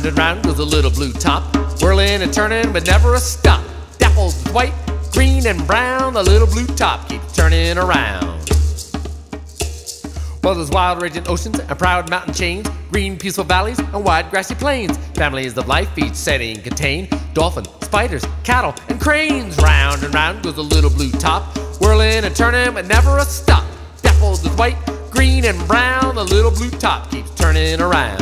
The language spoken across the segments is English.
Round and round goes a little blue top, whirling and turning but never a stop. Dappled with white, green and brown, the little blue top keeps turning around. Well, there's wild raging oceans and proud mountain chains, green peaceful valleys and wide grassy plains. Families of life each setting contain dolphins, spiders, cattle and cranes. Round and round goes a little blue top, whirling and turning but never a stop. Dappled with white, green and brown, the little blue top keeps turning around.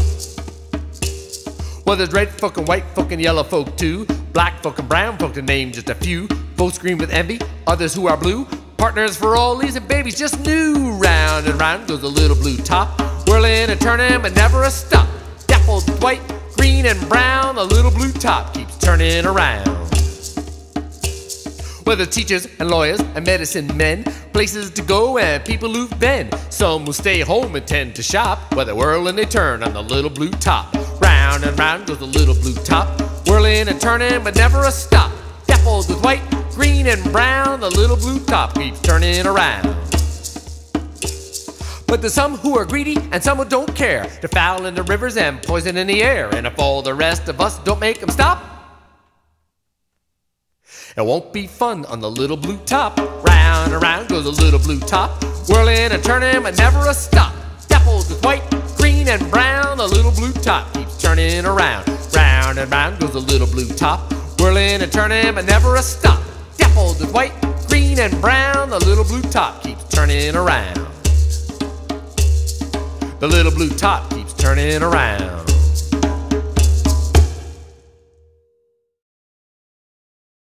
Well, there's red folk and white folk and yellow folk too, black folk and brown folk to name just a few. Both scream with envy, others who are blue, partners for all these and babies just new. Round and round goes a little blue top, whirling and turning but never a stop. Dappled with white, green and brown, the little blue top keeps turning around. Whether teachers and lawyers and medicine men, places to go and people who've been. Some will stay home and tend to shop, where they whirl and they turn on the little blue top. Round and round goes the little blue top, whirling and turning but never a stop. Dappled with white, green and brown, the little blue top keeps turning around. But there's some who are greedy and some who don't care, to foul in the rivers and poison in the air. And if all the rest of us don't make them stop, it won't be fun on the little blue top. Round and round goes the little blue top, whirling and turning but never a stop. Dappled with white, green and brown, the little blue top keeps turning around. Round and round goes the little blue top, whirling and turning but never a stop. Dappled with white, green and brown, the little blue top keeps turning around. The little blue top keeps turning around.